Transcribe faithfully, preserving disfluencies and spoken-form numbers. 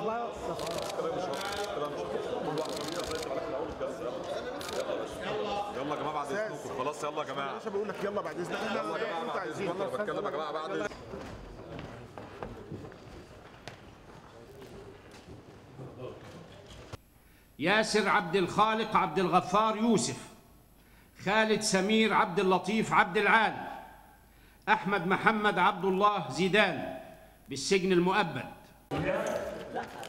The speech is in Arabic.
يلا يا جماعه بعد اذنكم، خلاص يلا يا جماعه. مش بقول لك يلا بعد اذنك، يلا يا جماعه بعد اذنكم، انا بتكلم يا جماعه بعد اذنكم. ياسر عبد الخالق عبد الغفار يوسف، خالد سمير عبد اللطيف عبد العال، أحمد محمد عبد الله زيدان بالسجن المؤبد.